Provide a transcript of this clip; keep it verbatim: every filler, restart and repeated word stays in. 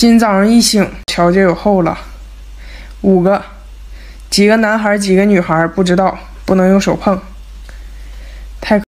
今早上一醒，瞧就有后了。五个，几个男孩几个女孩不知道，不能用手碰。太。